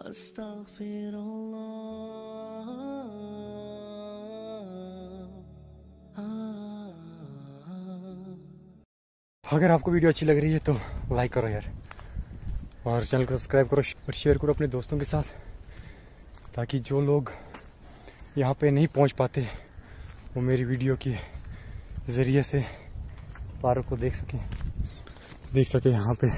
अगर आपको वीडियो अच्छी लग रही है तो लाइक करो यार, और चैनल को सब्सक्राइब करो और शेयर करो अपने दोस्तों के साथ, ताकि जो लोग यहाँ पे नहीं पहुँच पाते वो मेरी वीडियो के ज़रिए से पार्क को देख सके। यहाँ पे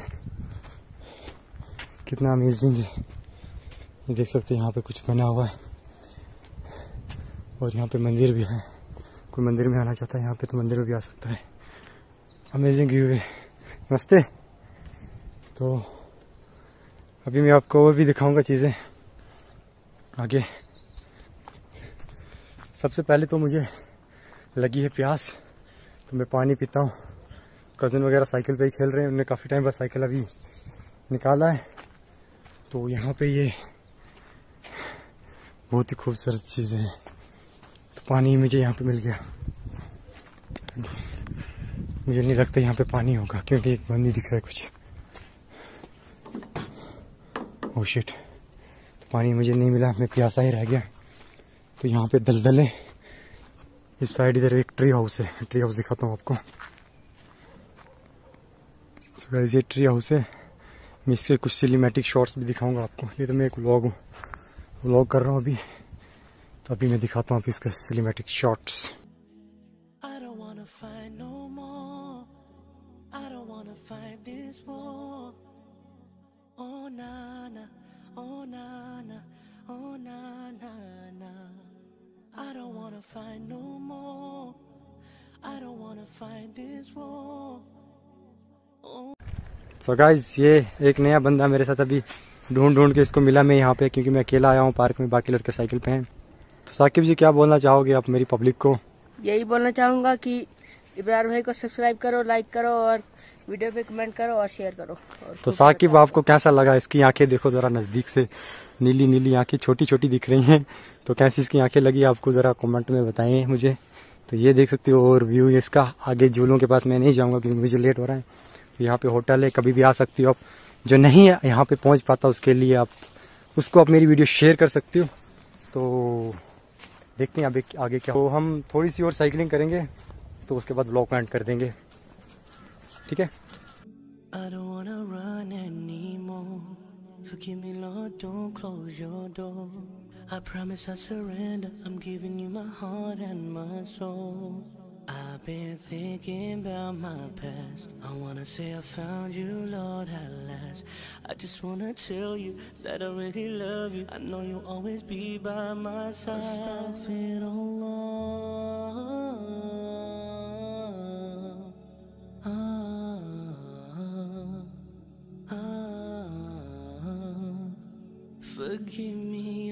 कितना अमेजिंग है, ये देख सकते हैं। यहाँ पे कुछ बना हुआ है और यहाँ पे मंदिर भी है। कोई मंदिर में आना चाहता है यहाँ पे तो मंदिर में भी आ सकता है। अमेजिंग व्यू है। नमस्ते। तो अभी मैं आपको और भी दिखाऊंगा चीज़ें आगे। सबसे पहले तो मुझे लगी है प्यास, तो मैं पानी पीता हूँ। कज़न वगैरह साइकिल पे ही खेल रहे हैं, उन्होंने काफ़ी टाइम बाद साइकिल अभी निकाला है। तो यहाँ पे ये बहुत ही खूबसूरत चीज़ें हैं। तो पानी मुझे यहाँ पे मिल गया। मुझे नहीं लगता यहाँ पे पानी होगा, क्योंकि एक बंदी दिख रहा है कुछ। ओह शिट, तो पानी मुझे नहीं मिला, मैं प्यासा ही रह गया। तो यहाँ पे दलदल है। इस साइड इधर एक ट्री हाउस है, ट्री हाउस दिखाता हूँ आपको। तो गाइस ये ट्री हाउस है। मैं इससे कुछ सिनेमैटिक शॉट्स भी दिखाऊंगा आपको। ये तो मैं एक व्लॉग कर रहा हूँ अभी, तो अभी मैं दिखाता हूँ आपको इसका cinematic shots. I don't wanna fight no more. I don't wanna fight this war. So guys, ये एक नया बंदा मेरे साथ अभी ढूंढ के इसको मिला मैं यहाँ पे, क्योंकि मैं अकेला आया हूँ पार्क में, बाकी लड़के साइकिल पे हैं। तो साकिब जी क्या बोलना चाहोगे आप मेरी पब्लिक को? यही बोलना चाहूँगा कि इब्रार भाई को सब्सक्राइब करो, लाइक करो और वीडियो पे कमेंट करो और शेयर करो। तो साकिब आपको कैसा लगा? इसकी आंखें देखो जरा नज़दीक से, नीली नीली आंखें छोटी छोटी दिख रही हैं। तो कैसी इसकी आंखें लगी आपको, ज़रा कमेंट में बताएं मुझे। तो ये देख सकते हो और व्यू इसका। आगे झूलों के पास मैं नहीं जाऊँगा क्योंकि मुझे लेट हो रहा है। तो यहाँ पे होटल है, कभी भी आ सकती हो आप। जो नहीं है यहाँ पे पहुँच पाता उसके लिए आप उसको आप मेरी वीडियो शेयर कर सकती हो। तो देखते हैं अभी आगे क्या। तो हम थोड़ी सी और साइकिलिंग करेंगे, तो उसके बाद व्लॉग एंड कर देंगे, ठीक है? I don't wanna run anymore. Forgive me, Lord, don't close your door. I promise I surrender. I'm giving you my heart and my soul. I've been thinking about my past. I wanna say I found you, Lord, at last. I just wanna tell you that I really love you. I know you'll always be by my side. Astaghfirullah. Forgive me,